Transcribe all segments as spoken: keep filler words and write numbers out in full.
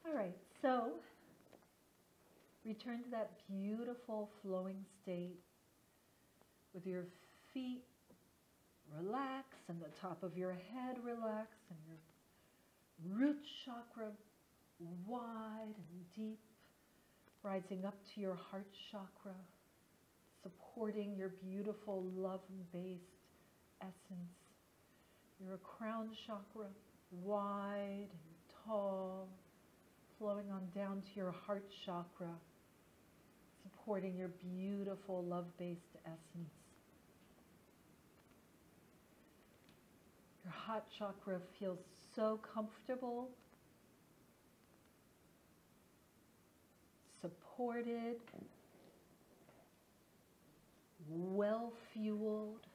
All right, so return to that beautiful flowing state with your feet relaxed and the top of your head relaxed and your root chakra wide and deep, rising up to your heart chakra, supporting your beautiful love-based essence. Your crown chakra wide and tall, flowing on down to your heart chakra, supporting your beautiful love-based essence. Your heart chakra feels so comfortable, supported, well-fueled.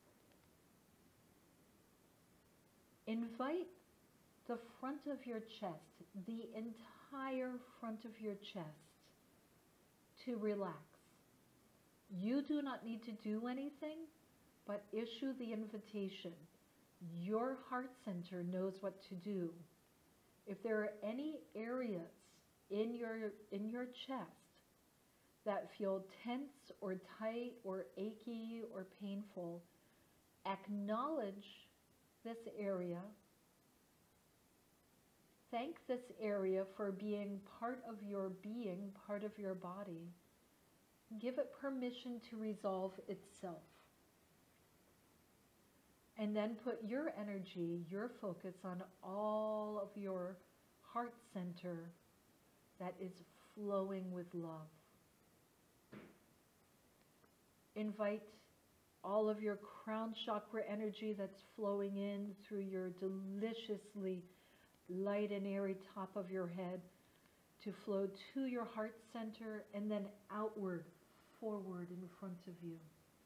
Invite the front of your chest, the entire front of your chest, to relax. You do not need to do anything, but issue the invitation. Your heart center knows what to do. If there are any areas in your, in your chest that feel tense or tight or achy or painful, acknowledge this area. Thank this area for being part of your being, part of your body. Give it permission to resolve itself. And then put your energy, your focus on all of your heart center that is flowing with love. Invite all of your crown chakra energy that's flowing in through your deliciously light and airy top of your head to flow to your heart center and then outward, forward in front of you.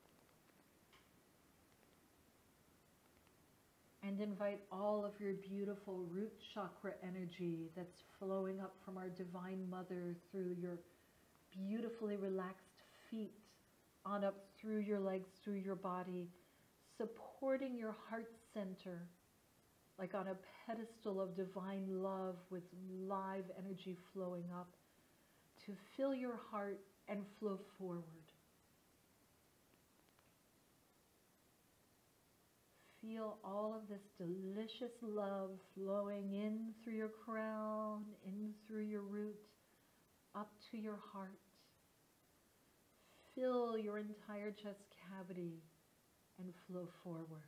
And invite all of your beautiful root chakra energy that's flowing up from our Divine Mother through your beautifully relaxed feet, on up through your legs, through your body, supporting your heart center like on a pedestal of divine love with live energy flowing up to fill your heart and flow forward. Feel all of this delicious love flowing in through your crown, in through your root, up to your heart. Fill your entire chest cavity and flow forward.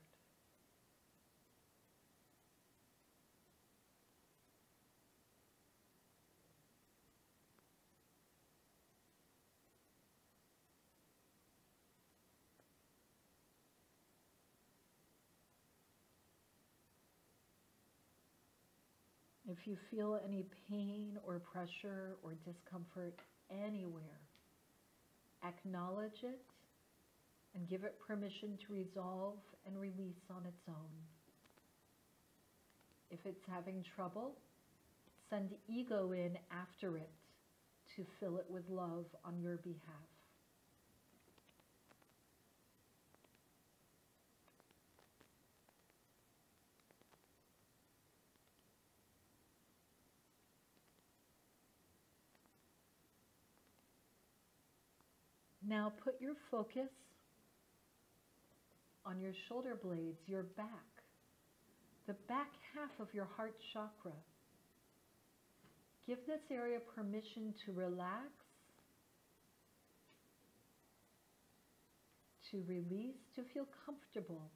If you feel any pain or pressure or discomfort anywhere, acknowledge it and give it permission to resolve and release on its own. If it's having trouble, send ego in after it to fill it with love on your behalf. Now put your focus on your shoulder blades, your back, the back half of your heart chakra. Give this area permission to relax, to release, to feel comfortable.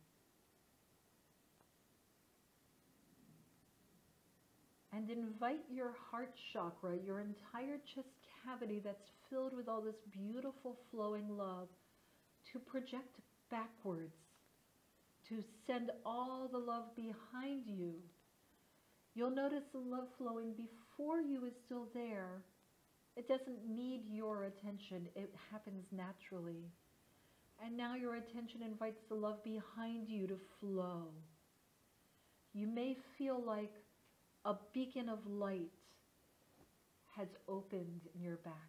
And invite your heart chakra, your entire chest cavity that's filled with all this beautiful flowing love, to project backwards, to send all the love behind you. You'll notice the love flowing before you is still there. It doesn't need your attention. It happens naturally. And now your attention invites the love behind you to flow. You may feel like a beacon of light has opened in your back.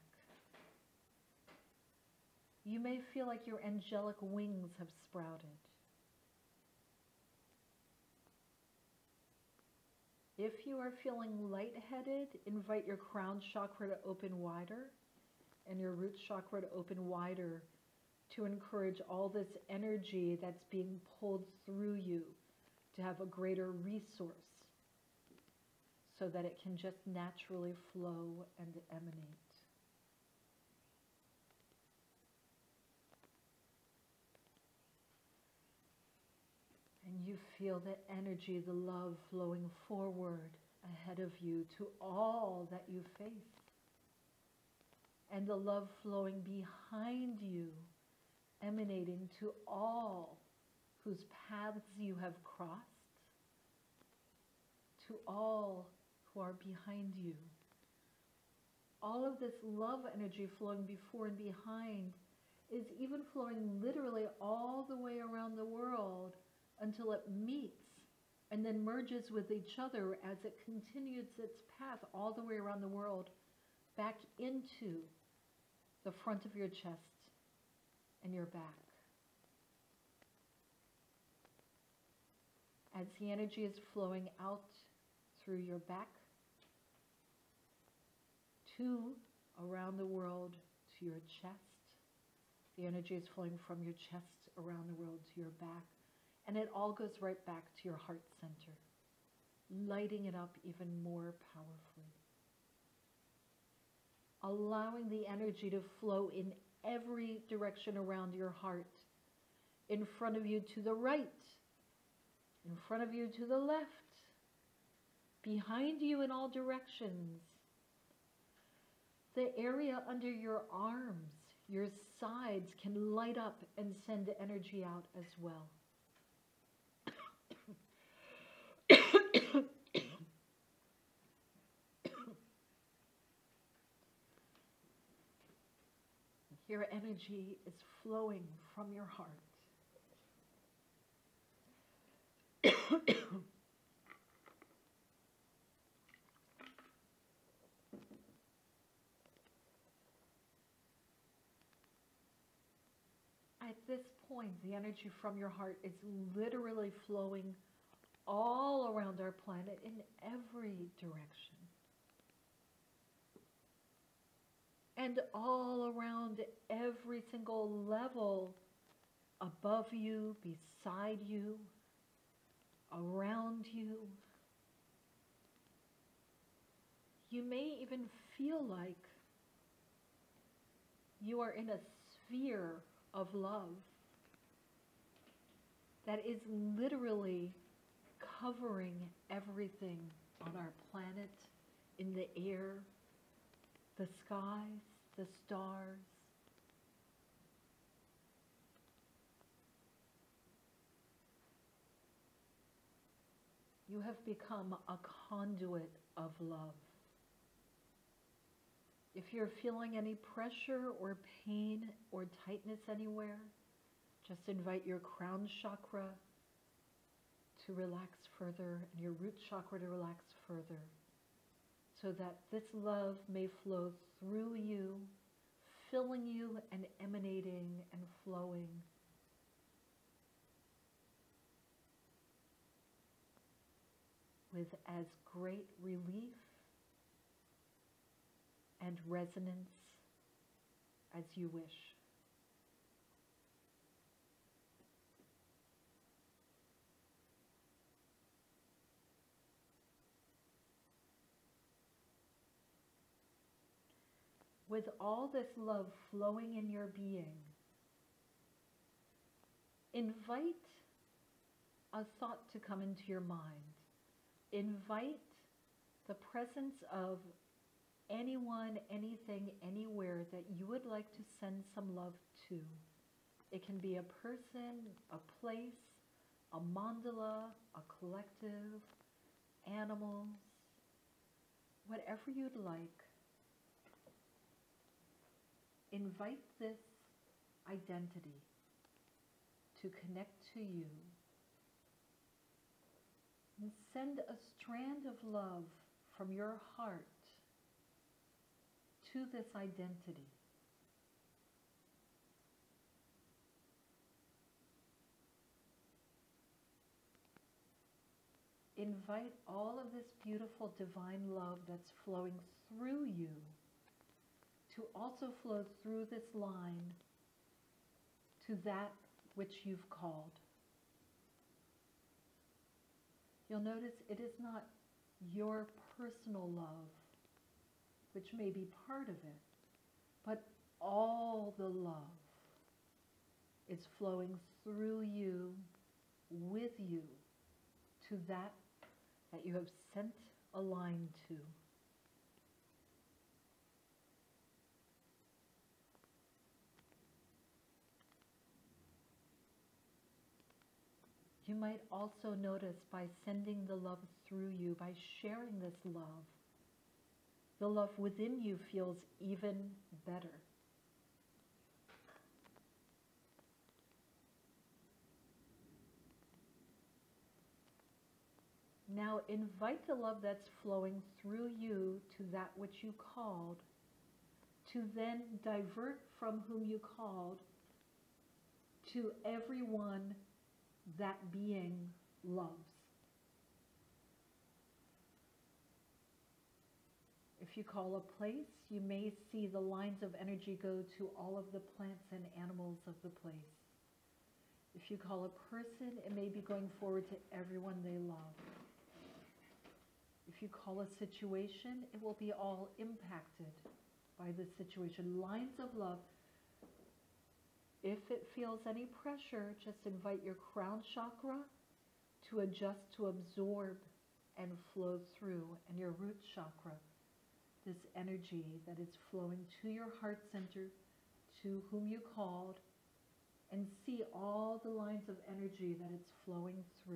You may feel like your angelic wings have sprouted. If you are feeling lightheaded, invite your crown chakra to open wider and your root chakra to open wider to encourage all this energy that's being pulled through you to have a greater resource so that it can just naturally flow and emanate. And you feel the energy, the love flowing forward ahead of you to all that you face. And the love flowing behind you, emanating to all whose paths you have crossed, to all who are behind you. All of this love energy flowing before and behind is even flowing literally all the way around the world until it meets and then merges with each other as it continues its path all the way around the world back into the front of your chest and your back. As the energy is flowing out through your back, to around the world to your chest, the energy is flowing from your chest around the world to your back, and it all goes right back to your heart center, lighting it up even more powerfully. Allowing the energy to flow in every direction around your heart, in front of you to the right, in front of you to the left, behind you in all directions. The area under your arms, your sides can light up and send energy out as well. Your energy is flowing from your heart. At this point, the energy from your heart is literally flowing all around our planet in every direction. And all around every single level, above you, beside you, around you. You may even feel like you are in a sphere of love that is literally covering everything on our planet, in the air, the skies, the stars. You have become a conduit of love. If you're feeling any pressure or pain or tightness anywhere, just invite your crown chakra to relax further and your root chakra to relax further, so that this love may flow through you, filling you and emanating and flowing. With as great relief and resonance as you wish. With all this love flowing in your being, invite a thought to come into your mind. Invite the presence of anyone, anything, anywhere that you would like to send some love to. It can be a person, a place, a mandala, a collective, animals, whatever you'd like. Invite this identity to connect to you. And send a strand of love from your heart to this identity. invite all of this beautiful divine love that's flowing through you to also flow through this line to that which you've called. You'll notice it is not your personal love, which may be part of it, but all the love is flowing through you, with you, to that that you have sent a line to. You might also notice by sending the love through you, by sharing this love, the love within you feels even better. Now invite the love that's flowing through you to that which you called, to then divert from whom you called to everyone that being loves. If you call a place, you may see the lines of energy go to all of the plants and animals of the place. If you call a person, it may be going forward to everyone they love. If you call a situation, it will be all impacted by the situation. Lines of love. If it feels any pressure, just invite your crown chakra to adjust, to absorb and flow through, and your root chakra, this energy that is flowing to your heart center, to whom you called, and see all the lines of energy that it's flowing through.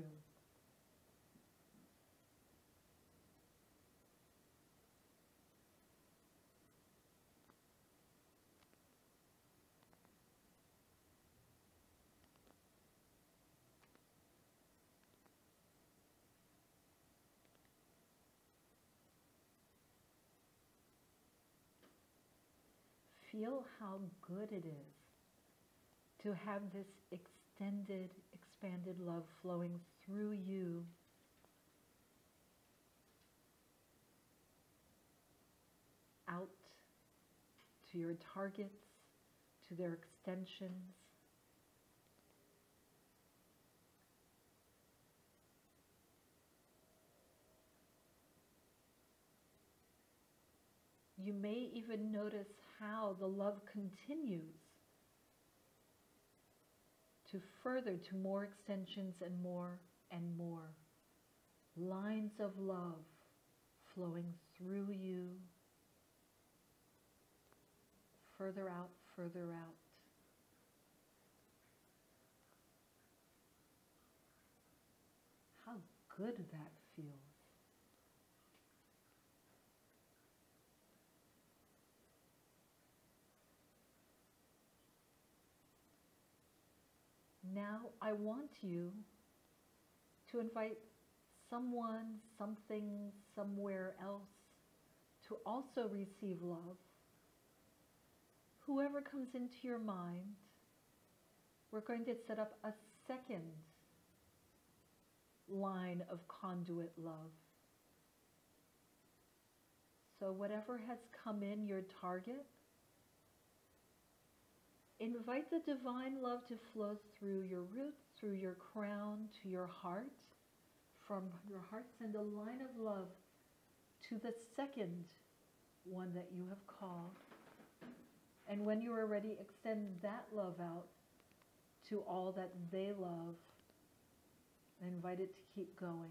Feel how good it is to have this extended, expanded love flowing through you out to your targets, to their extensions. You may even notice how the love continues to further to more extensions and more and more. Lines of love flowing through you, further out, further out. How good that feels. Now I want you to invite someone, something, somewhere else to also receive love. Whoever comes into your mind, we're going to set up a second line of conduit love. So whatever has come in, your target, invite the divine love to flow through your root, through your crown, to your heart. From your heart, send a line of love to the second one that you have called. And when you are ready, extend that love out to all that they love and invite it to keep going.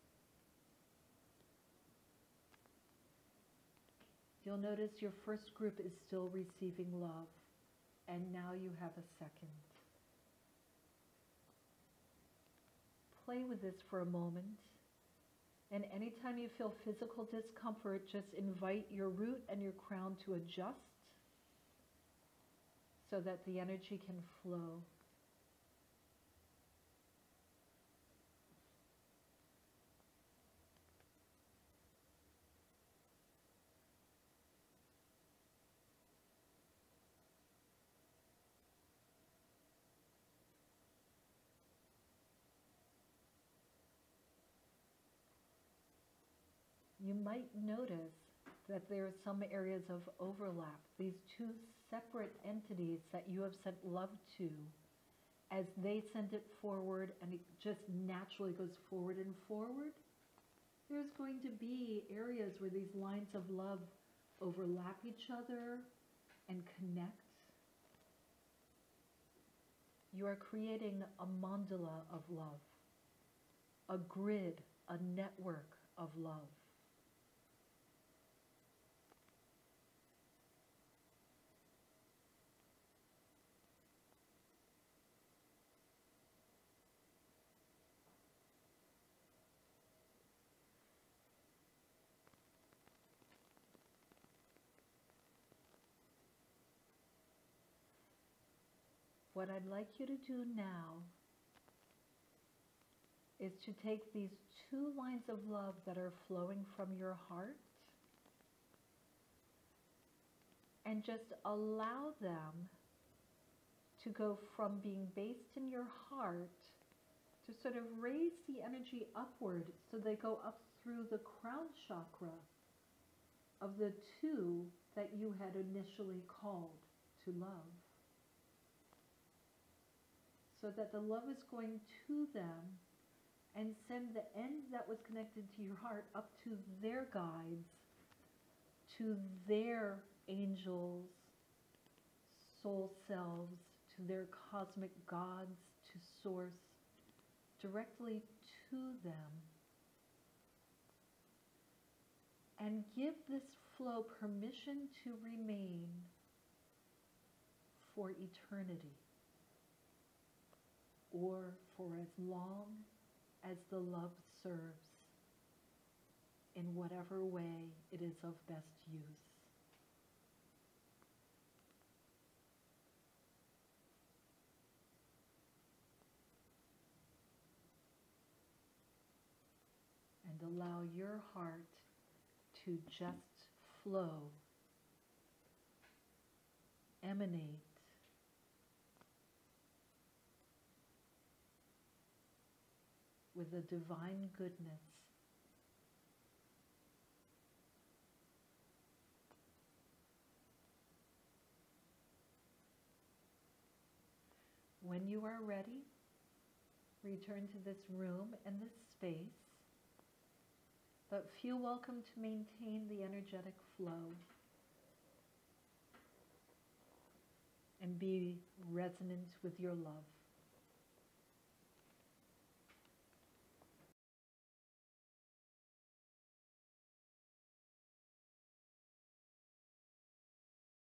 You'll notice your first group is still receiving love. And now you have a second. Play with this for a moment. And anytime you feel physical discomfort, just invite your root and your crown to adjust so that the energy can flow. might notice that there are some areas of overlap. These two separate entities that you have sent love to, as they send it forward and it just naturally goes forward and forward, there's going to be areas where these lines of love overlap each other and connect. You are creating a mandala of love, a grid, a network of love. What I'd like you to do now is to take these two lines of love that are flowing from your heart and just allow them to go from being based in your heart to sort of raise the energy upward so they go up through the crown chakra of the two that you had initially called to love. So that the love is going to them and send the end that was connected to your heart up to their guides, to their angels, soul selves, to their cosmic gods, to source, directly to them. And give this flow permission to remain for eternity, or for as long as the love serves, in whatever way it is of best use. And allow your heart to just flow, emanate, with a divine goodness. When you are ready, return to this room and this space, but feel welcome to maintain the energetic flow and be resonant with your love.